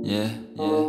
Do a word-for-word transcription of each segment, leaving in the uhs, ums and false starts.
Yeah, yeah.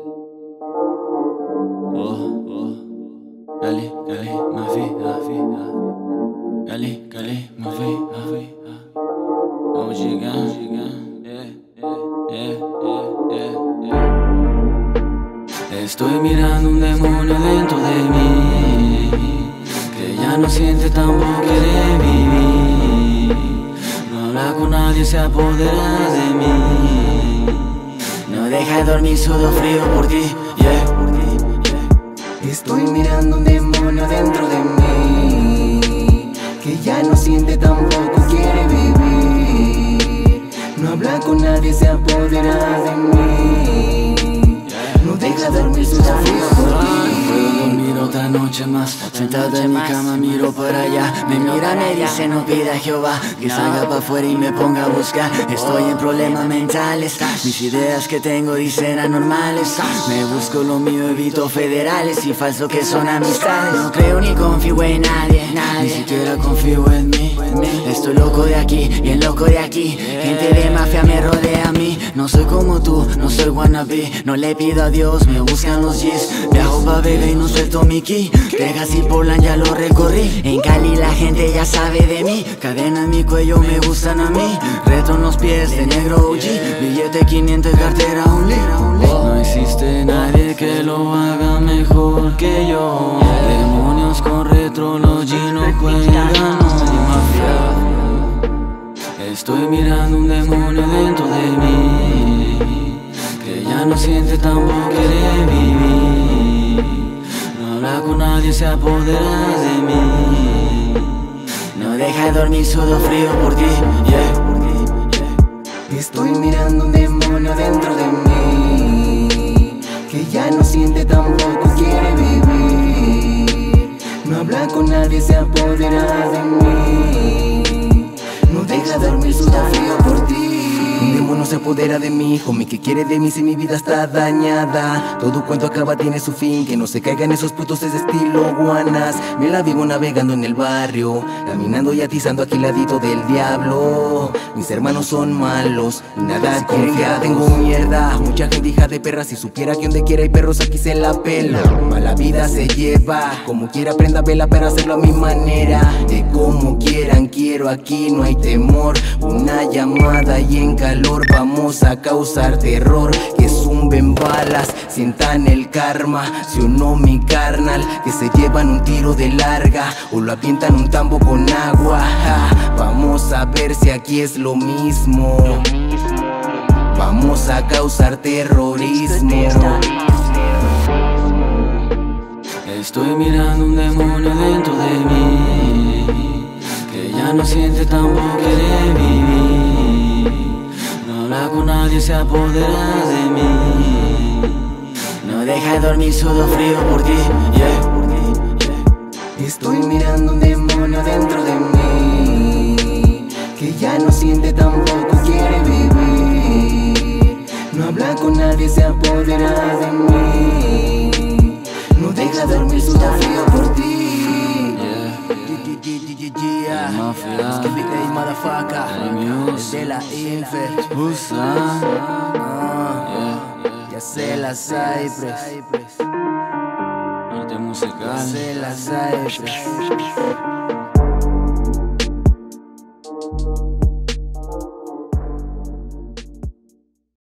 Oh, oh. Cali, Cali, Mafi, Mafi, Cali, Cali, Mafi, Mafi. Vamos chegando, chegando. Yeah, yeah, yeah, yeah, yeah. Estoy mirando un demonio dentro de mí, que ya no siente tampoco quiere vivir. No habla con nadie, se apodera de mí. No deja dormir, sudo frío por ti, yeah, por ti, yeah. Estoy mirando un demonio dentro de mí, que ya no siente tampoco quiere vivir. No habla con nadie, se apodera de mí. No deja dormir, suda frío por ti. Otra noche más, sentado en mi cama miro para allá. Me mira, me dice no pida a Jehová que salga para afuera y me ponga a buscar. Estoy en problemas mentales, mis ideas que tengo dicen anormales. Me busco lo mío, evito federales y falso que son amistades. No creo ni confío en nadie, ni siquiera confío en mí. Estoy loco de aquí, bien loco de aquí. Gente de mafia me rodea a mí. No soy como tú, no soy wannabe. No le pido a Dios, me buscan los G's. Viajo pa' Vega y no suelto mi ki. Texas y Portland ya lo recorrí. En Cali la gente ya sabe de mí. Cadena en mi cuello me gustan a mí. Reto en los pies de negro O G. Billete quinientos, cartera un lit. No existe nadie que lo haga mejor que yo. Demonios con retro, los G no juegan, no. Estoy mirando un demonio dentro de mí, que ya no siente tampoco quiere vivir. No habla con nadie, se apodera de mí. No deja dormir, sudo frío por ti, yeah, por ti, yeah. Estoy mirando un demonio dentro de mí, que ya no siente tampoco quiere vivir. No habla con nadie, se apodera de mí. No deja dormir, suda frío por ti. Un demonio se apodera de mí, homie, que quiere de mí si mi vida está dañada. Todo cuento acaba, tiene su fin, que no se caigan esos putos es de estilo guanas. Me la vivo navegando en el barrio, caminando y atizando aquí ladito del diablo. Mis hermanos son malos y nada quieren que tengo mierda. Mucha gente hija de perra, si supiera que donde quiera hay perros aquí se la pela. Mala vida se lleva, como quiera prenda vela para hacerlo a mi manera. De como quieran quiero, aquí no hay temor. Una llamada y en calor vamos a causar terror. Que zumben balas, sientan el karma. Si o no mi carnal, que se llevan un tiro de larga o lo avientan un tambo con agua. Ja, vamos a ver si aquí es lo mismo. Vamos a causar terrorismo. Estoy mirando un demonio dentro de mí, que ya no siente tampoco quiere vivir. No habla con nadie, se apodera de mí. No deja dormir, sudo frío por ti, yeah, por ti, yeah. Estoy mirando un demonio dentro de mí, que ya no siente tampoco quiere vivir. No habla con nadie, se apodera de mí. No deja dormir, suda frío por ti. Yeah, mafia, De la Infer, Busan, ya sé la Cypress, arte musical. ya sé la Cypress.